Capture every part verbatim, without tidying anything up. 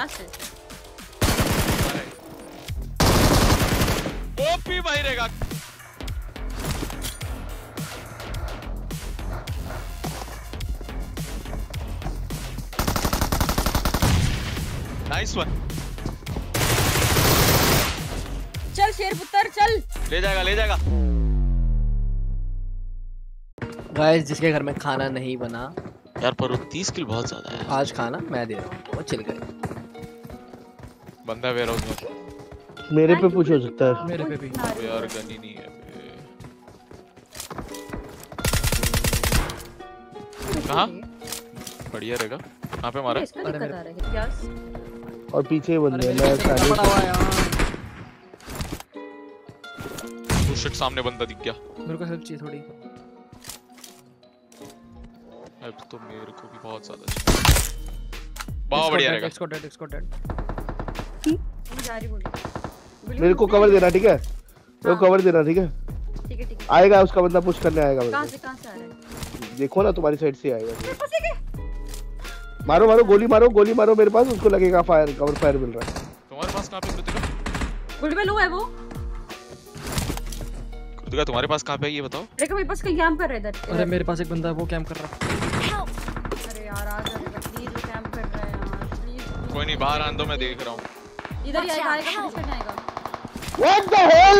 Last है। OP भाई रहेगा। Nice one. चल शेर पुत्र चल। ले जाएगा ले जाएगा। गाइस जिसके घर में खाना नहीं बना यार पर तीस किल बहुत ज्यादा है। आज खाना मैं दे रहा हूँ, वो चिल कर। बंदा वेयर हाउस में। मेरे पे पूछ हो सकता है। मेरे पे भी यार गन ही नहीं है। कहाँ? बढ़िया रहेगा। कहाँ पे मारा? इसका दिक्कत आ रहा है क्या? और पीछे ही बंदे हैं। मैं सारे तो शिट सामने बंदा दिख गया। मेरे को हेल्प चाहिए थोड़ी। हेल्प तो मेरे को भी बहुत ज्यादा चाहिए। बहुत बढ़िया रहेगा। इसको डेड इसको डेड। मैं जा रही बोल। मेरे को कवर देना ठीक है? मेरे को कवर देना ठीक है? ठीक है ठीक है। आएगा उसका बंदा पुश करने आएगा। कहाँ से कहाँ से आ रहा है? देखो ना तुम्हारी साइड से आएगा। मारो मारो गोली मारो गोली मारो मेरे पास उसको लगेगा फायर कवर फायर मिल रहा है। तुम्हारे पास कहाँ पे कृतिका? गुड में लो है वो। कृतिका तुम्हारे पास कहाँ पे है ये बताओ? देखो मेरे पास कहीं कैंप कर रहा है इधर। अरे मेरे पास एक बंदा है वो कैंप कर रहा है। अरे यार आ जा प्लीज वो कैंप कर रहा है यार प्लीज। कोई नहीं बाहर आने दो मैं देख रहा हूँ। इधर ही आएगा आएगा पुश करने आएगा। What the hell?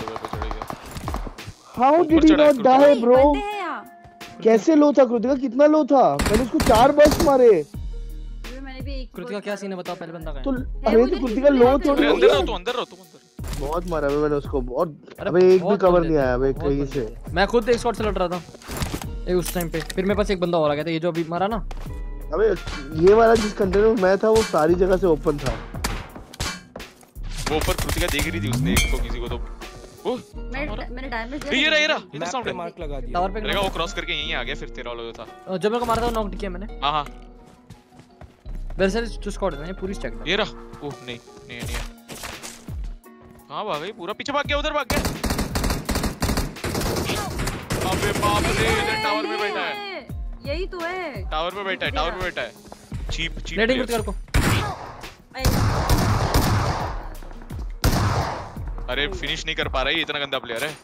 How did he not die bro? कैसे लो था कृतिका? कितना लो था? मैंने उसको चार बर्स्ट मारे। मैंने भी एक। कृतिका क्या सीन है बताओ पहले बंदा कहाँ है? तो अरे तो कृतिका लो थोड़ी। अंदर रहो तो अंदर रहो तुम अंदर। बहुत मारा मैंने उसको बहुत। अबे एक भी कवर नहीं आया अबे कहीं से। मैं खुद एक शॉट से लड़ रहा था ये उस टाइम पे। फिर मेरे पास एक बंदा और आ गया था ये जो अभी मारा ना। अबे ये वाला जिस कंटेनर में मैं था वो सारी जगह से ओपन था। वो ऊपर कृतिका देख रही थी उसने एक को किसी को तो ओ मैंने मैंने डैमेज दिया। ये रहा ये रहा इधर साउंड है। मार्क लगा दिया। टावर पे लगा वो क्रॉस करके यहीं आ गया फिर तेरा वाला था। जब मेरे को मारा था नॉक किया मैंने। हां हां वैसे जो स्क्वाड है ना ये पूरी स्टैक था। ये रहा। ओह नहीं नहीं नहीं कहां भाग गई? पूरा पीछे भाग गया उधर भाग गया। अबे बाप रे इधर टावर में बैठा है। यही तो है। टावर पे बैठा है टावर पे बैठा है। चीप चीप लेटिंग कर को। अरे फिनिश नहीं कर पा रहा है इतना गंदा प्लेयर है।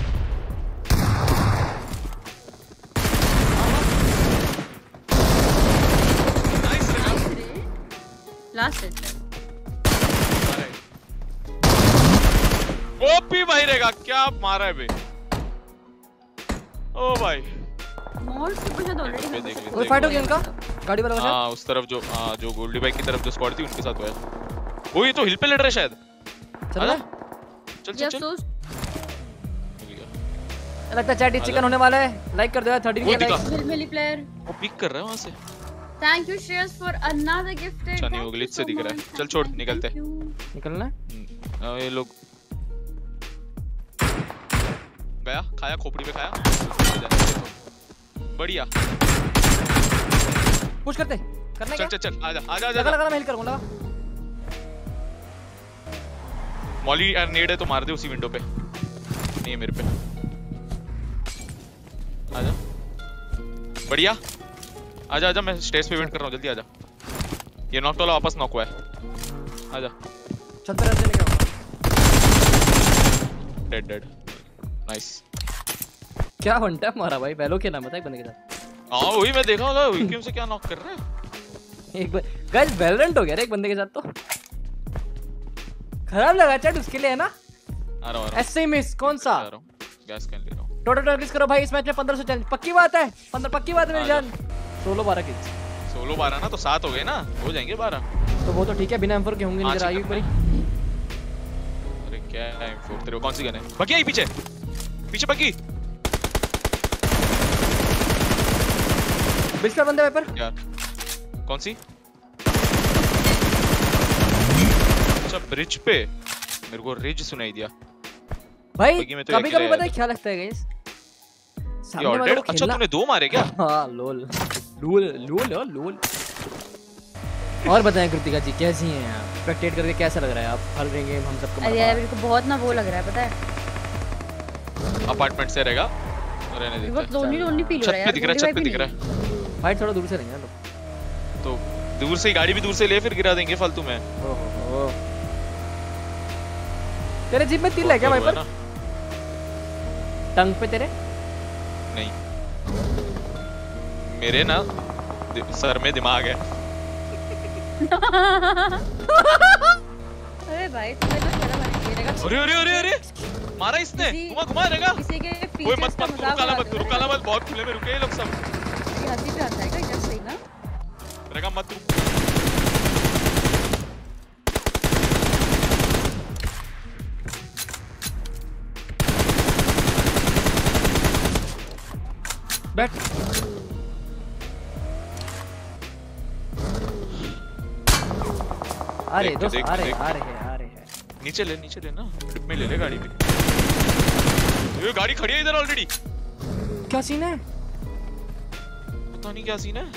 नाइस लास्ट है। ओपी भाई रहेगा क्या मारा है बे। ओ भाई मॉल्स के पीछे ऑलरेडी देख ले। वो फाइट हो गया इनका गाड़ी वाला। हां उस तरफ जो हां जो गोल्डी बाइक की तरफ जो स्क्वाड थी उनके साथ हुआ है। वो ये तो हिल पे लड़ रहा है शायद। चल चल चल चल। लगता है चैट चिकन होने वाला है। लाइक कर दो यार थर्टी के लाइक। मिली प्लेयर वो पिक कर रहा है वहां से। Thank you Shreyas for another gifted. अच्छा नहीं वो ग्लिच से दिख रहा है। चल छोड़ निकलते हैं। निकलना है ये लोग गया खाया खोपड़ी पे खाया। बढ़िया पुश करते करने चल चल चल आजा आजा आजा लगा लगा मैं हिल करूंगा। मॉली यार नेड है तो मार दे उसी विंडो पे। नहीं है मेरे पे। आजा बढ़िया आजा आजा मैं स्टेज पे वेट कर रहा हूँ जल्दी आजा। ये नॉक वाला वापस नॉक हुआ है। आजा चलते रहते लेके आओ। Dead dead nice. क्या वन टैप मारा भाई बैलो के नाम बता एक बंदे के साथ। हां वही मैं देखा होगा विक्टिम से क्या नॉक कर रहा है। एक बार गाइस वैलोरेंट हो गया रे एक बंदे के साथ तो खराब लगा चैट उसके लिए है ना। आ रहा हूं आ रहा ऐसे ही मिस कौन सा हूं गैस कैन ले रहा हूं। टोटल टर्किस करो भाई इस मैच में पंद्रह सौ चैलेंज पक्की बात है। पंद्रह पक्की बात है मेरी जान। सोलह बारह किल्स सोलह बारह ना तो सात हो गए ना हो जाएंगे बारह। तो वो तो ठीक है बिना एम फोर के होंगे नहीं आगे ऊपर ही। अरे क्या है एम फोर तेरे को कौन सी गन है? बग्गी आई पीछे पीछे बग्गी। ब्रिज पे बंदे वाइपर यार कौन सी? अच्छा ब्रिज पे मेरे को रिज सुनाई दिया भाई। तो कभी कभी पता है क्या लगता है गाइस सामने वाले को अच्छा तूने दो मारे क्या? हां लोल लोल लोल लोल। और बताएं कृतिका जी कैसी हैं आप? स्पेक्टेट करके कैसा लग रहा है आप? हर गेम हम सबको। अरे यार मेरे को बहुत ना वो लग रहा है पता है। अपार्टमेंट से रहेगा रहने देते हैं। बहुत लोनली लोनली फील हो रहा है यार। छत पे दिख रहा है छत पे दिख रहा है। फाइट थोड़ा दूर से रहेंगे लोग तो दूर से ही गाड़ी भी दूर से ले फिर गिरा देंगे फालतू में। ओहो तेरे जीप में तिल है क्या भाई पर? टंग पे तेरे? नहीं मेरे ना सर में दिमाग है। अरे भाई तुम्हें तो शर्म आनी चाहिए। अरे अरे अरे अरे मारा इसने, घुमा घुमा रहेगा। किसी के ओए फीचर्स मत का मत मजाक रुकाला मत उड़ाते हो रुकाला मत, बहुत खुले में रुके ये लोग सब। ये हंसी पे आता है क्या इधर से ही ना? रहेगा मत रुक। बैठ अरे देख, दोस्त देख, आ रहे देख। आ रहे हैं आ रहे हैं। नीचे ले नीचे ले ना, ट्रिप में ले ले गाड़ी पे। ये गाड़ी खड़ी है इधर ऑलरेडी। क्या सीन है? पता नहीं क्या सीन है।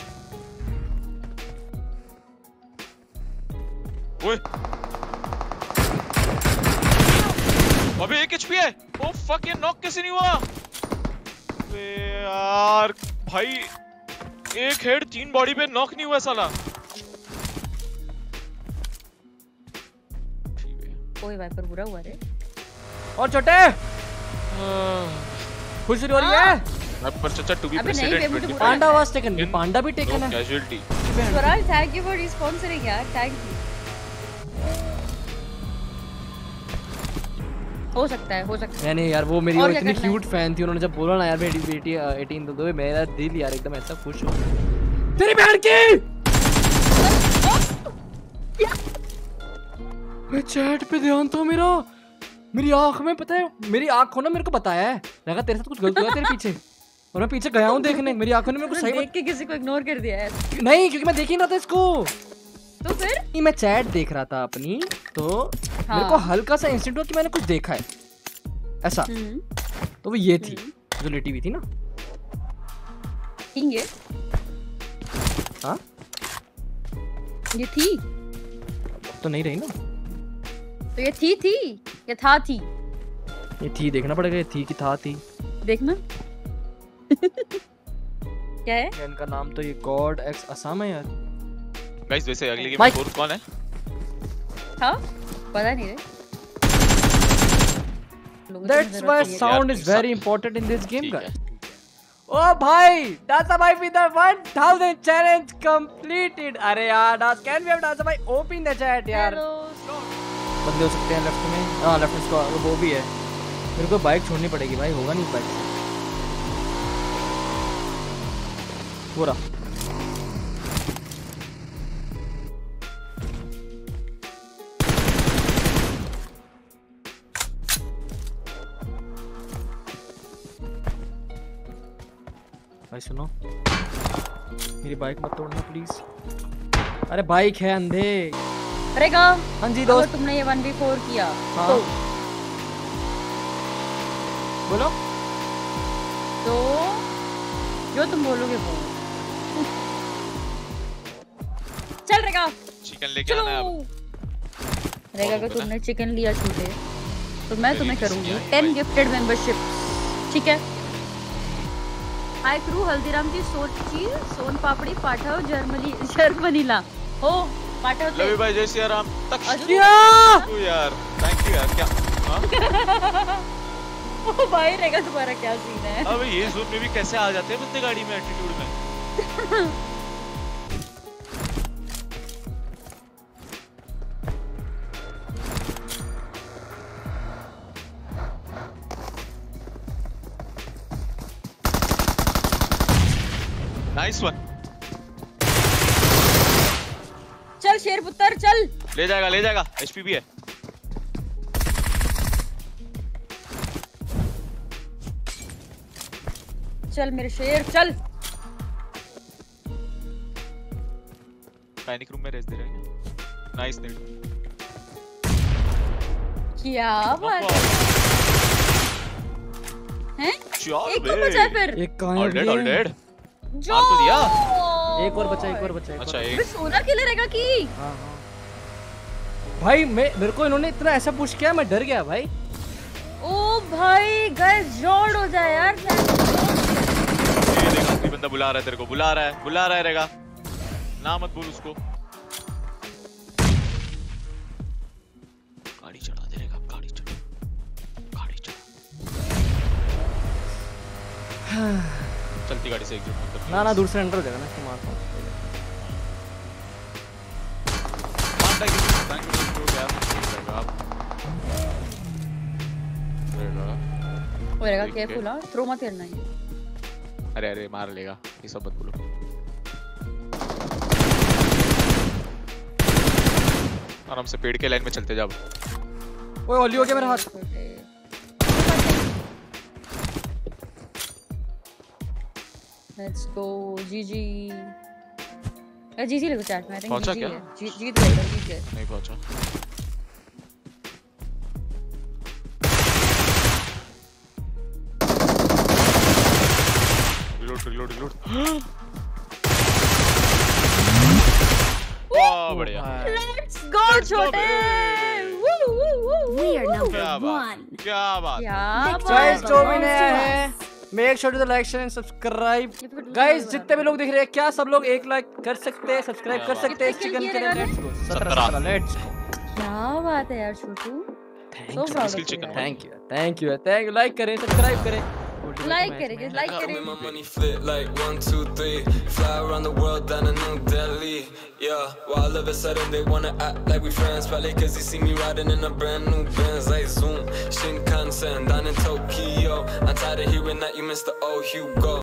ओए अबे एक एचपी है। ओ फक ये नॉक कैसे नहीं हुआ? अबे यार भाई एक हेड तीन बॉडी पे नॉक नहीं हुआ साला। कोई वाइपर बुरा हुआ रे। और छोटे खुश हो रही है? पर चाचा टू बी अबे नहीं बे, मुझे प्रेसिडेंट बुरा पांडा वाज टेकन, पांडा भी टेकन है। Casualty. Swaraj thank you for रिस्पॉन्सरिंग यार, थैंक यू। हो सकता है हो सकता है। नहीं यार वो मेरी और वो क्या इतनी करना है? क्यूट फैन थी, उन्होंने जब बोला ना यार मेरी बेटी अठारह दो दो, मेरा दिल यार एकदम ऐसा खुश हो। तेरी बहन की मैं चैट पे ध्यान था मेरा, मेरी आंख में पता है, मेरी आंख को ना मेरे को बताया है लगा तेरे साथ कुछ गलत हुआ तेरे पीछे, और मैं पीछे गया हूँ देखने, मेरी आंखों ने मेरे को सही देख के किसी को इग्नोर कर दिया है। नहीं क्योंकि मैं देख ही नहीं रहा था इसको, तो फिर नहीं मैं चैट देख रहा था अपनी, तो हाँ। मेरे को हल्का सा इंस्टेंट हुआ कि मैंने कुछ देखा है ऐसा, तो वो ये थी जो लेटी हुई थी ना। ठीक है हाँ ये थी तो नहीं रही ना, तो ये थी थी या था थी? ये थी, देखना पड़ेगा ये थी कि था थी। देखना क्या है इनका नाम तो ये गॉड एक्स असम है यार। गाइस वैसे अगली गेम माइक। में फोर्थ कौन है? था पता नहीं रे। That's why sound is very important in this game guys. ओ भाई डासा भाई with the one thousand challenge completed। अरे यार डास can we have डासा भाई open the chat यार। बंदे हो सकते हैं लेफ्ट में, हाँ लेफ्ट में वो वो भी है। मेरे को बाइक छोड़नी पड़ेगी भाई, होगा नहीं बाइक से पूरा। भाई सुनो मेरी बाइक मत तोड़ना प्लीज। अरे बाइक है अंधे। अरे गा हाँ जी अगर दोस्त तुमने ये वन वी फोर किया हाँ। तो बोलो तो जो तुम बोलोगे वो चल रेगा चिकन लेके आना है अब। रेगा अगर तुमने चिकन लिया छूटे तो मैं तुम्हें करूंगी टेन गिफ्टेड मेंबरशिप, ठीक है? हाय क्रू हल्दीराम की सोची सोन पापड़ी पाठव जर्मनी जर्मनीला हो पाठव लव यू भाई जय श्री राम तक क्या यार, थैंक यू यार। क्या हाँ? ओ भाई रेगा तुम्हारा क्या सीन है? अब ये जोन में भी कैसे आ जाते हैं बंदे गाड़ी में एटीट्यूड में। Nice one. चल शेर पुत्र चल। ले जाएगा ले जाएगा, एचपी भी है। चल मेरे शेर चल। पैनिक रूम में रेस दे रहे हैं। Nice net. क्या बात है? चल एक बे। और बचा है फिर। एक कहां ऑल डेड ऑल डेड। जो मार तो दिया। एक और बचा एक और बचा एक अच्छा और। एक सोलह किल रहेगा की। हाँ हाँ भाई मैं मेरे को इन्होंने इतना ऐसा पुश किया मैं डर गया भाई। ओ भाई गाइस जोड़ हो जाए यार। ये देखा कोई बंदा बुला रहा है तेरे को, बुला रहा है बुला रहा है रहेगा, ना मत बोल उसको। चलती गाड़ी से एग्जिट मत कर। ना ना दूर से एंटर हो जाएगा ना कि मारता हूँ। मारता है किसी को, थैंक यू तो यार रहेगा आप। रहेगा। रहेगा केयरफुल हां, थ्रो मत करना है। अरे अरे मार लेगा, ये सब मत बोलो। आराम से पेड़ के लाइन में चलते जाओ। ओए होली हो गया मेरा हाथ। लेट्स गो जीजी। ए जीजी लिखो चैट में, आई थिंक पहुंचा जीजी क्या? है। जी जीत गए, जीत गए। नहीं पहुंचा। Reload reload reload. वाह बढ़िया। लेट्स गो छोटे। वू वू वू। We are number क्या बात, one. क्या बात। क्या गाइस बात जो भी है। नया है make sure to the like share and subscribe. Guys जितने भी लोग दिख रहे हैं क्या सब लोग एक लाइक कर सकते हैं, सब्सक्राइब कर सकते हैं इस चिकन के लिए। लेट्स गो सत्रह लेट्स गो। क्या बात है यार छोटू। So proud of you, chicken. यार। Thank you thank you thank you. Like करें, सब्सक्राइब करें, लाइक करें, लाइक Got me करें। my money flip like one, two, three. Fly around the world down in New Delhi. Yeah, well, all of a sudden they wanna act like we friends. Probably cause they see me riding in a brand new Benz. Like Zoom, Shinkansen down in Tokyo. I'm tired of hearing that you missed the old Hugo.